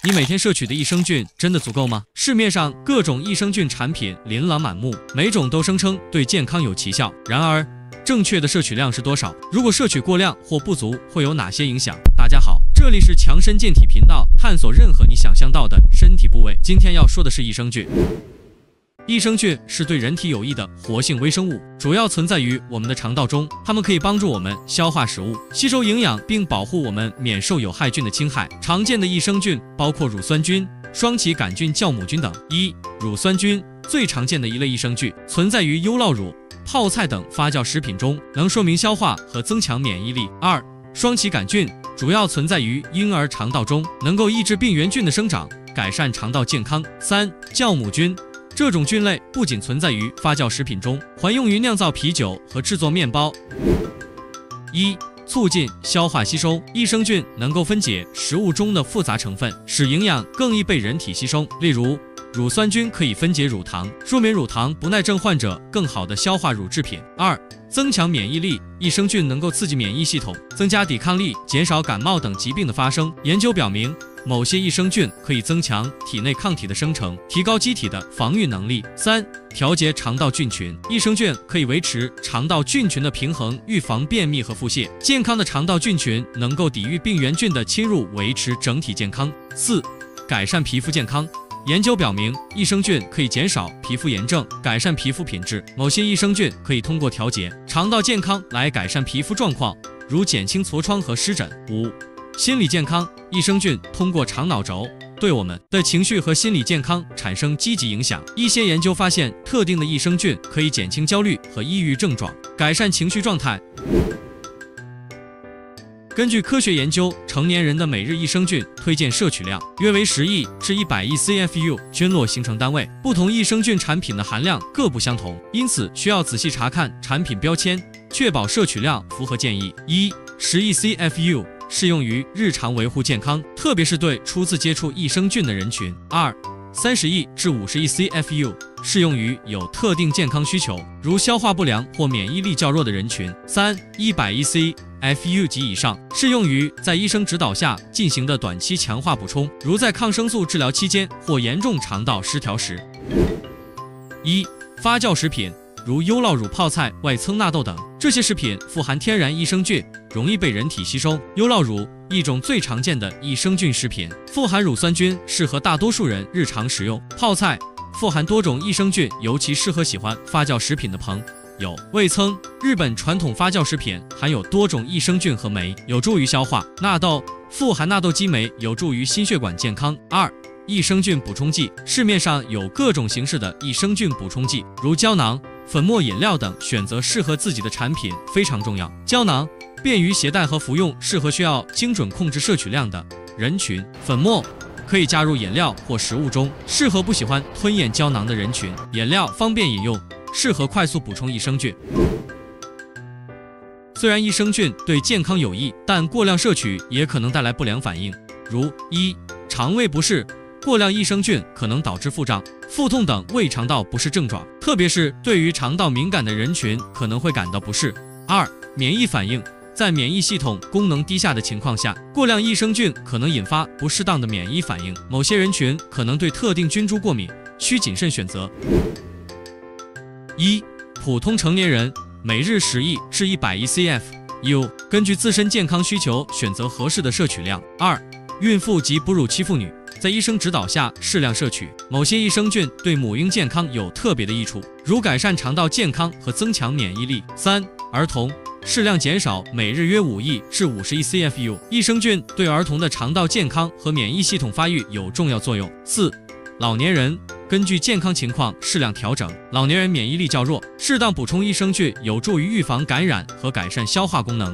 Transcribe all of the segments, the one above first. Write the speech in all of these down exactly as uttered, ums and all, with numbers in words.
你每天摄取的益生菌真的足够吗？市面上各种益生菌产品琳琅满目，每种都声称对健康有奇效。然而，正确的摄取量是多少？如果摄取过量或不足，会有哪些影响？大家好，这里是强身健体频道，探索任何你想象到的身体部位。今天要说的是益生菌。益生菌是对人体有益的活性微生物，主要存在于我们的肠道中，它们可以帮助我们消化食物、吸收营养，并保护我们免受有害菌的侵害。常见的益生菌包括乳酸菌、双歧杆菌酵母菌等。一、乳酸菌最常见的一类益生菌，存在于优酪乳、泡菜等发酵食品中，能说明消化和增强免疫力。二、双歧杆菌主要存在于婴儿肠道中，能够抑制病原菌的生长，改善肠道健康。三、酵母菌这种菌类不仅存在于发酵食品中，还用于酿造啤酒和制作面包。一、促进消化吸收，益生菌能够分解食物中的复杂成分，使营养更易被人体吸收。例如，乳酸菌可以分解乳糖，说明乳糖不耐症患者更好地消化乳制品。二、增强免疫力，益生菌能够刺激免疫系统，增加抵抗力，减少感冒等疾病的发生。研究表明，某些益生菌可以增强体内抗体的生成，提高机体的防御能力。三、调节肠道菌群，益生菌可以维持肠道菌群的平衡，预防便秘和腹泻。健康的肠道菌群能够抵御病原菌的侵入，维持整体健康。四、改善皮肤健康。研究表明，益生菌可以减少皮肤炎症，改善皮肤品质。某些益生菌可以通过调节肠道健康来改善皮肤状况，如减轻痤疮和湿疹。五、心理健康，益生菌通过肠脑轴对我们的情绪和心理健康产生积极影响。一些研究发现，特定的益生菌可以减轻焦虑和抑郁症状，改善情绪状态。根据科学研究，成年人的每日益生菌推荐摄取量约为十亿至一百亿 C F U 菌落形成单位。不同益生菌产品的含量各不相同，因此需要仔细查看产品标签，确保摄取量符合建议。一、十亿 C F U 适用于日常维护健康，特别是对初次接触益生菌的人群。二、三十亿至五十亿 C F U 适用于有特定健康需求，如消化不良或免疫力较弱的人群。三、一百亿 C F U 及以上适用于在医生指导下进行的短期强化补充，如在抗生素治疗期间或严重肠道失调时。一、发酵食品，如优酪乳、泡菜、外噌纳豆等，这些食品富含天然益生菌，容易被人体吸收。优酪乳，一种最常见的益生菌食品，富含乳酸菌，适合大多数人日常食用。泡菜富含多种益生菌，尤其适合喜欢发酵食品的朋友。味噌，日本传统发酵食品，含有多种益生菌和酶，有助于消化。纳豆，富含纳豆激酶，有助于心血管健康。二、益生菌补充剂，市面上有各种形式的益生菌补充剂，如胶囊、粉末、饮料等，选择适合自己的产品非常重要。胶囊便于携带和服用，适合需要精准控制摄取量的人群。粉末可以加入饮料或食物中，适合不喜欢吞咽胶囊的人群。饮料方便饮用，适合快速补充益生菌。虽然益生菌对健康有益，但过量摄取也可能带来不良反应，如一、肠胃不适。过量益生菌可能导致腹胀、腹痛等胃肠道不适症状，特别是对于肠道敏感的人群可能会感到不适。二、免疫反应，在免疫系统功能低下的情况下，过量益生菌可能引发不适当的免疫反应，某些人群可能对特定菌株过敏，需谨慎选择。一、普通成年人每日十亿至一百亿 C F U， 根据自身健康需求选择合适的摄取量。二、孕妇及哺乳期妇女在医生指导下适量摄取，某些益生菌对母婴健康有特别的益处，如改善肠道健康和增强免疫力。三、儿童适量减少每日约五亿至五十亿 C F U， 益生菌对儿童的肠道健康和免疫系统发育有重要作用。四、老年人根据健康情况适量调整，老年人免疫力较弱，适当补充益生菌有助于预防感染和改善消化功能。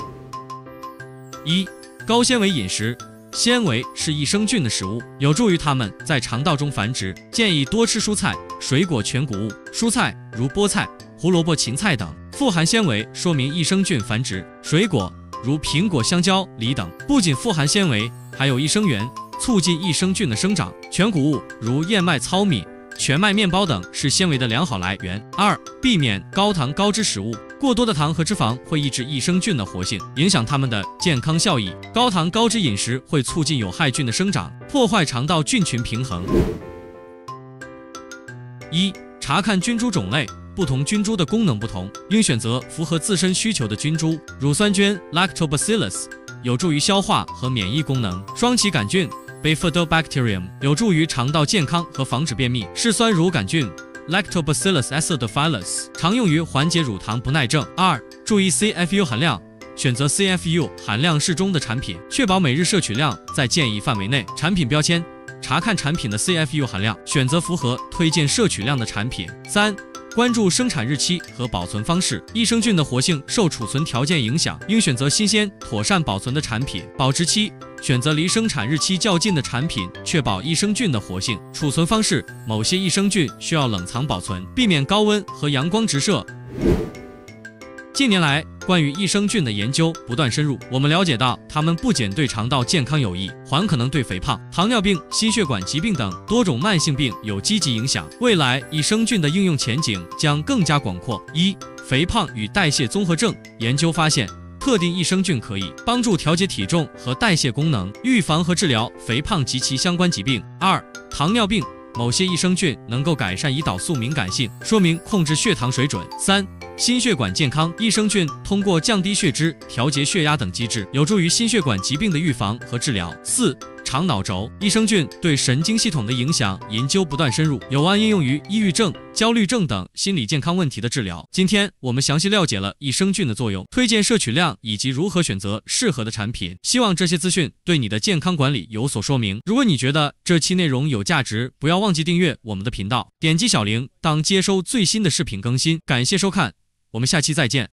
一、高纤维饮食，纤维是益生菌的食物，有助于它们在肠道中繁殖，建议多吃蔬菜、水果、全谷物。蔬菜如菠菜、胡萝卜、芹菜等富含纤维，说明益生菌繁殖。水果如苹果、香蕉、梨等不仅富含纤维，还有益生元，促进益生菌的生长。全谷物如燕麦、糙米、全麦面包等是纤维的良好来源。二、避免高糖高脂食物， 过多的糖和脂肪会抑制益生菌的活性，影响它们的健康效益。高糖高脂饮食会促进有害菌的生长，破坏肠道菌群平衡。一、查看菌株种类。不同菌株的功能不同，应选择符合自身需求的菌株。乳酸菌 Lactobacillus 有助于消化和免疫功能。双歧杆菌 Bifidobacterium 有助于肠道健康和防止便秘。嗜酸乳杆菌 Lactobacillus acidophilus 常用于缓解乳糖不耐症。二、注意 C F U 含量，选择 C F U 含量适中的产品，确保每日摄取量在建议范围内。产品标签，查看产品的 C F U 含量，选择符合推荐摄取量的产品。三、关注生产日期和保存方式。益生菌的活性受储存条件影响，应选择新鲜、妥善保存的产品。保质期，选择离生产日期较近的产品，确保益生菌的活性。储存方式，某些益生菌需要冷藏保存，避免高温和阳光直射。近年来，关于益生菌的研究不断深入，我们了解到，它们不仅对肠道健康有益，还可能对肥胖、糖尿病、心血管疾病等多种慢性病有积极影响。未来，益生菌的应用前景将更加广阔。一、肥胖与代谢综合症研究发现，特定益生菌可以帮助调节体重和代谢功能，预防和治疗肥胖及其相关疾病。二、糖尿病。某些益生菌能够改善胰岛素敏感性，说明控制血糖水准。三、心血管健康，益生菌通过降低血脂、调节血压等机制，有助于心血管疾病的预防和治疗。四、肠脑轴，益生菌对神经系统的影响研究不断深入，有望应用于抑郁症、焦虑症等心理健康问题的治疗。今天我们详细了解了益生菌的作用、推荐摄取量以及如何选择适合的产品。希望这些资讯对你的健康管理有所说明。如果你觉得这期内容有价值，不要忘记订阅我们的频道，点击小铃铛接收最新的视频更新。感谢收看，我们下期再见。